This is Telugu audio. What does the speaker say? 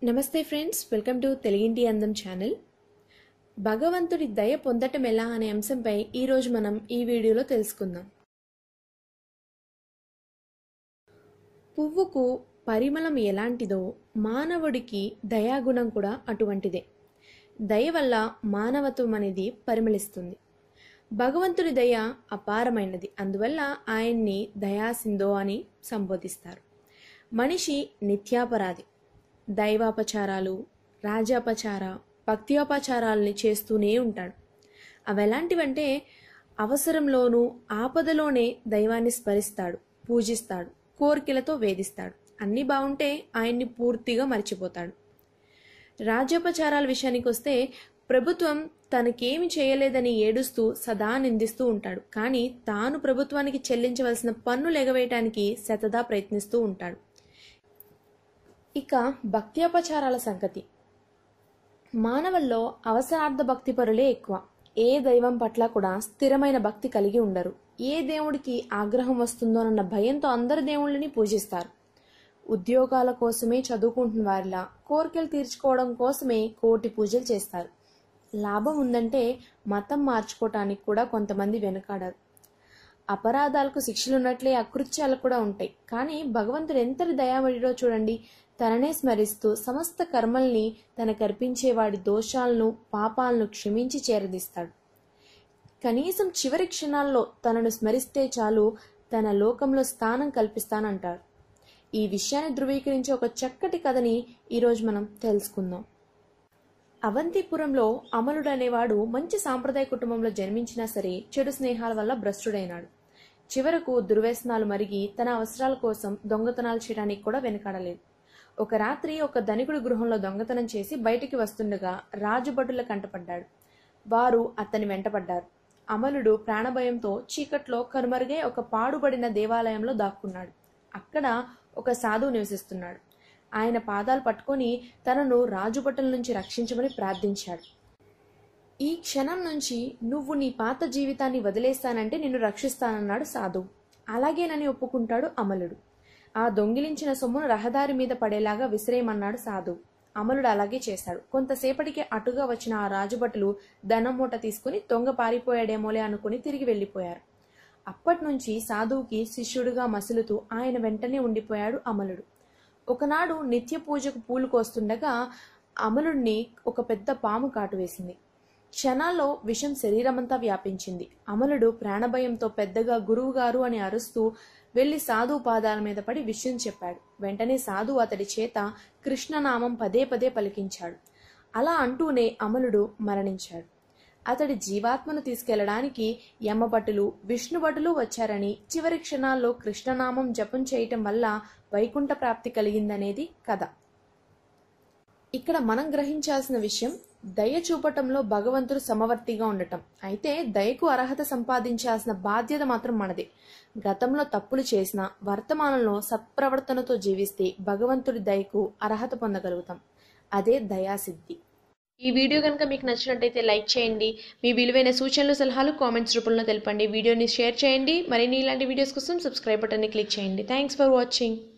నమస్తే ఫ్రెండ్స్, వెల్కమ్ టు తెలుగింటి అందం ఛానల్. భగవంతుడి దయ పొందటం ఎలా అనే అంశంపై ఈరోజు మనం ఈ వీడియోలో తెలుసుకుందాం. పువ్వుకు పరిమళం ఎలాంటిదో మానవుడికి దయాగుణం కూడా అటువంటిదే. దయ వల్ల మానవత్వం అనేది పరిమళిస్తుంది. భగవంతుడి దయ అపారమైనది, అందువల్ల ఆయన్ని దయాసింధో అని సంబోధిస్తారు. మనిషి నిత్యాపరాధి. దైవాపచారాలు, రాజాపచార, భక్త్యోపచారాలని చేస్తూనే ఉంటాడు. అవి ఎలాంటివంటే అవసరంలోనూ ఆపదలోనే దైవాన్ని స్మరిస్తాడు, పూజిస్తాడు, కోరికలతో వేధిస్తాడు. అన్నీ బాగుంటే ఆయన్ని పూర్తిగా మర్చిపోతాడు. రాజ్యోపచారాల విషయానికి వస్తే ప్రభుత్వం తనకేమి చేయలేదని ఏడుస్తూ సదా నిందిస్తూ ఉంటాడు. కానీ తాను ప్రభుత్వానికి చెల్లించవలసిన పన్నులు ఎగవేయటానికి శతదా ప్రయత్నిస్తూ ఉంటాడు. ఇక భక్త్యోపచారాల సంగతి. మానవుల్లో అవసరార్థ భక్తి పరులే ఎక్కువ. ఏ దైవం పట్ల కూడా స్థిరమైన భక్తి కలిగి ఉండరు. ఏ దేవుడికి ఆగ్రహం వస్తుందోనన్న భయంతో అందరు దేవుళ్ళని పూజిస్తారు. ఉద్యోగాల కోసమే చదువుకుంటున్న వారిలా కోరికలు తీర్చుకోవడం కోసమే కోటి పూజలు చేస్తారు. లాభం ఉందంటే మతం మార్చుకోవటానికి కూడా కొంతమంది వెనుకాడరు. అపరాధాలకు శిక్షలున్నట్లే అకృత్యాలు కూడా ఉంటాయి. కానీ భగవంతుడు ఎంతటి దయామయుడో చూడండి. తననే స్మరిస్తూ సమస్త కర్మల్ని తనకర్పించేవాడి దోషాలను పాపాలను క్షమించి చేరదీస్తాడు. కనీసం చివరి క్షణాల్లో తనను స్మరిస్తే చాలు, తన లోకంలో స్థానం కల్పిస్తానంటాడు. ఈ విషయాన్ని ధృవీకరించే ఒక చక్కటి కథని ఈరోజు మనం తెలుసుకుందాం. అవంతిపురంలో అమలుడు అనేవాడు మంచి సాంప్రదాయ కుటుంబంలో జన్మించినా సరే చెడు స్నేహాల వల్ల భ్రష్టుడైనాడు. చివరకు దుర్వ్యసనాలు మరిగి తన అవసరాల కోసం దొంగతనాలు చేయడానికి కూడా వెనకాడలేదు. ఒక రాత్రి ఒక ధనికుడి గృహంలో దొంగతనం చేసి బయటికి వస్తుండగా రాజుభటుల కంటపడ్డాడు. వారు అతని వెంటపడ్డారు. అమలుడు ప్రాణభయంతో చీకట్లో కనుమరుగై ఒక పాడుబడిన దేవాలయంలో దాక్కున్నాడు. అక్కడ ఒక సాధువు నివసిస్తున్నాడు. ఆయన పాదాలు పట్టుకొని తనను రాజుభటుల నుంచి రక్షించమని ప్రార్థించాడు. ఈ క్షణం నుంచి నువ్వు నీ పాత జీవితాన్ని వదిలేస్తానంటే నిన్ను రక్షిస్తానన్నాడు సాధువు. అలాగేనని ఒప్పుకుంటాడు అమలుడు. ఆ దొంగిలించిన సొమ్మును రహదారి మీద పడేలాగా విసిరేయమన్నాడు సాధువు. అమలుడు అలాగే చేశాడు. కొంతసేపటికి అటుగా వచ్చిన ఆ రాజుభటులు ధనం మూట తీసుకుని దొంగ పారిపోయాడేమోలే అనుకుని తిరిగి వెళ్లిపోయారు. అప్పట్నుంచి సాధువుకి శిష్యుడిగా మసులుతూ ఆయన వెంటనే ఉండిపోయాడు అమలుడు. ఒకనాడు నిత్య పూజకు పూలు కోస్తుండగా అమలుడిని ఒక పెద్ద పాము కాటు వేసింది. క్షణాల్లో విషం శరీరమంతా వ్యాపించింది. అమలుడు ప్రాణభయంతో పెద్దగా గురువుగారు అని అరుస్తూ వెళ్లి సాధువు పాదాల మీద పడి విషయం చెప్పాడు. వెంటనే సాధువు అతడి చేత కృష్ణనామం పదే పదే పలికించాడు. అలా అంటూనే అమలుడు మరణించాడు. అతడి జీవాత్మను తీసుకెళ్లడానికి యమభటులు, విష్ణుభటులు వచ్చారని, చివరి క్షణాల్లో కృష్ణనామం జపం చేయటం వల్ల వైకుంఠ ప్రాప్తి కలిగిందనేది కథ. ఇక్కడ మనం గ్రహించాల్సిన విషయం, దయ చూపటంలో భగవంతుడు సమవర్తిగా ఉండటం. అయితే దయకు అర్హత సంపాదించాల్సిన బాధ్యత మాత్రం మనదే. గతంలో తప్పులు చేసినా వర్తమానంలో సత్ప్రవర్తనతో జీవిస్తే భగవంతుడి దయకు అర్హత పొందగలుగుతాం. అదే దయాసిద్ధి. ఈ వీడియో కనుక మీకు నచ్చినట్టయితే లైక్ చేయండి. మీ విలువైన సూచనలు సలహాలు కామెంట్స్ రూపంలో తెలపండి. వీడియోని షేర్ చేయండి. మరిన్ని ఇలాంటి వీడియోస్ కోసం సబ్స్క్రైబ్ బటన్ని క్లిక్ చేయండి. Thanks for watching.